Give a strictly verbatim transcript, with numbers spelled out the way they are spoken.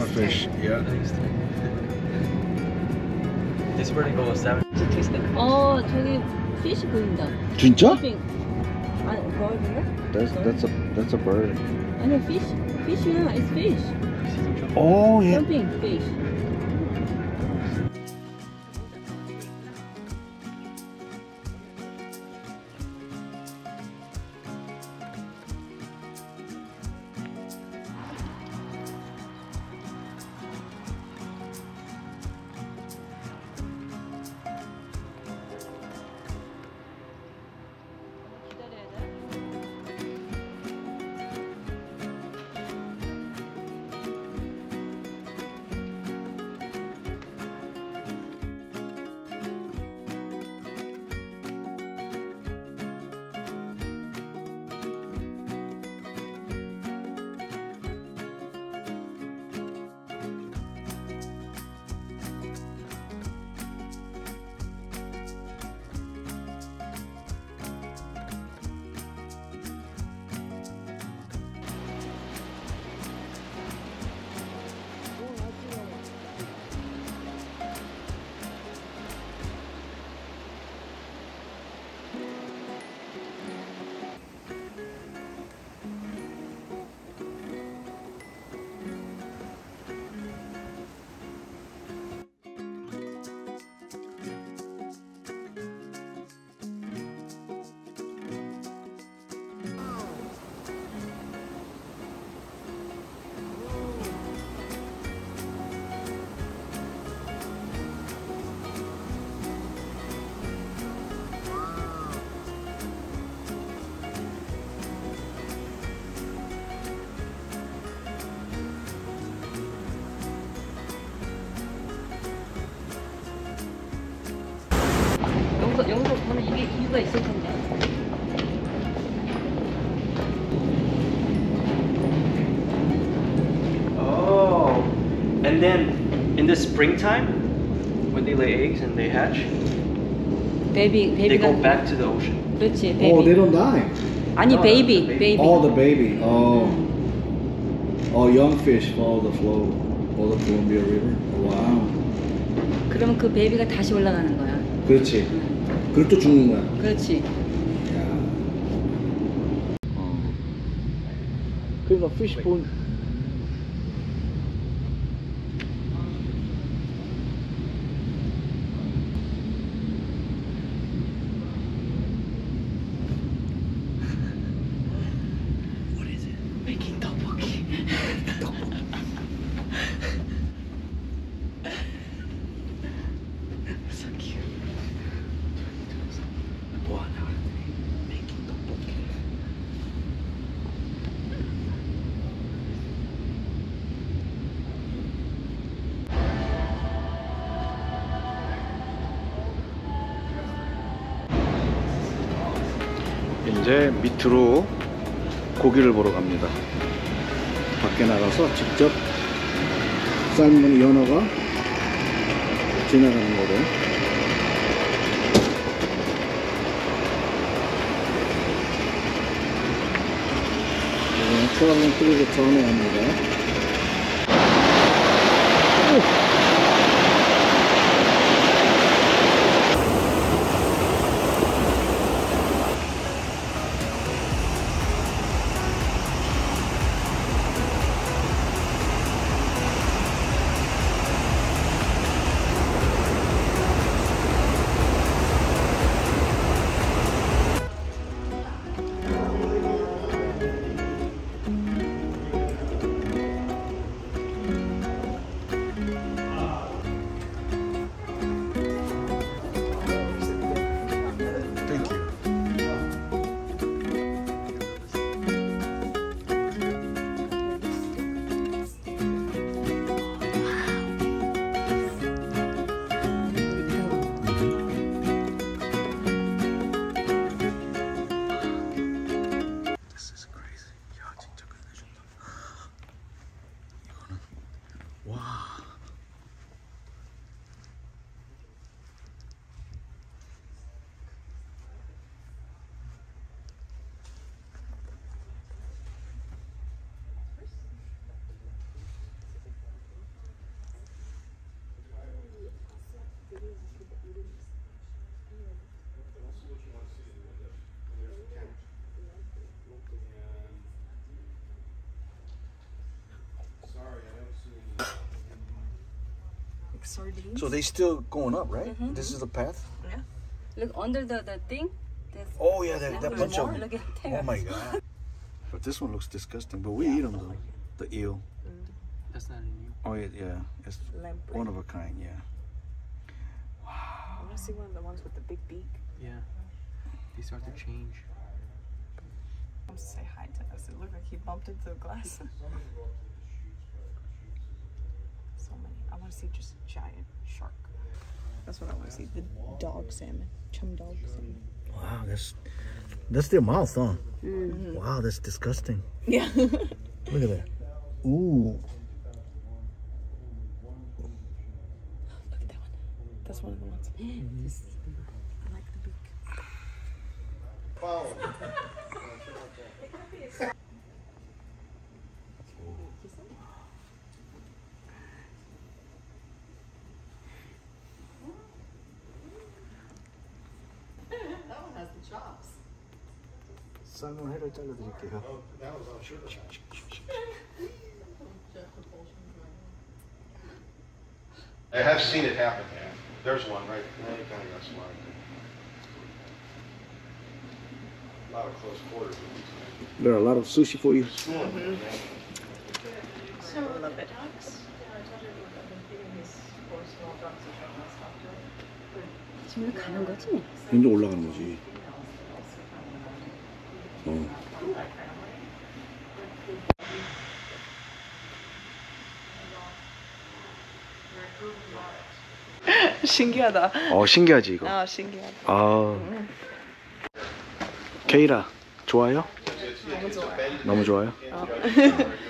a fish. Yeah. This where they go seven. 어 저기 fish 보인다. 진짜? Jumping. 아 bird인가? That's that's a that's a bird. 아니 fish. Fish야. It's fish. Oh yeah. Jumping fish. 여기서 여기서 보는 이게 이유가 있을 텐데. Oh, and then in the springtime, when they lay eggs and they hatch, 베이비 they go 베이비가 back to the ocean. 그렇지 Oh, they 베이비. don't die. 아니 No, 베이비 the baby. 베이비. Oh, the baby. Oh. Oh, young fish follow the flow. Follow the Columbia River. Wow. 그러면 그 베이비가 다시 올라가는 거야. 그렇지. 그리고 또 죽는 거야. 그렇지. 야. 어. 그러니까 fish 본. What is it? Making tteokbokki. So cute. 뭐 하나 그랬더니 making tteokbokki. 이제 밑으로 고기를 보러 갑니다. 밖에 나가서 직접 삶은 연어가 지나가는 거로. 이번엔 트라블링 크루즈 처음에 합니다. like sardines. So they still going up, right? Mhm. This is the path. Yeah. Look under the, the thing. There's Oh yeah, that, that there's bunch more. of. Look at there. Oh my god. But this one looks disgusting. But we eat them though. The eel. That's not in you. Oh yeah, yeah. It's Lamprey. one of a kind. Yeah. I want to see one of the ones with the big beak. Yeah. They start to change. Comes to say hi to us. It looked like he bumped into the glass. So many. I want to see just a giant shark. That's what I want to see. The dog salmon. Chum dog salmon. Wow, that's that's their mouth, huh? Wow, that's disgusting. Yeah. Look at that. Ooh. Look at that one. That's one of the ones. This- I like the beak. 쌀문 회를 잘라드릴게요. I have seen it happen. There's one right. Now you kind of got smart. A lot of close quarters. There are a lot of sushi for you. So love it. 지금 가는 거지? 이제 올라가는 거지. 어. 신기하다. 어 신기하지 이거. 아 신기하다. 아. 케이라 좋아요? 너무 좋아요. 너무 좋아요? 어.